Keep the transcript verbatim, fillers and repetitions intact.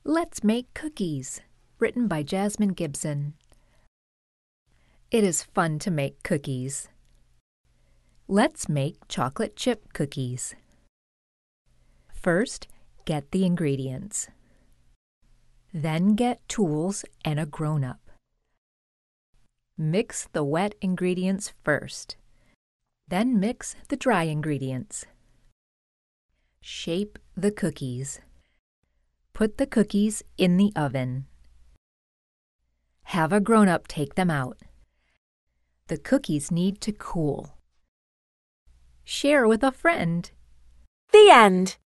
Let's Make Cookies, written by Jasmine Gibson. It is fun to make cookies. Let's make chocolate chip cookies. First, get the ingredients. Then get tools and a grown-up. Mix the wet ingredients first. Then mix the dry ingredients. Shape the cookies. Put the cookies in the oven. Have a grown-up take them out. The cookies need to cool. Share with a friend. The end.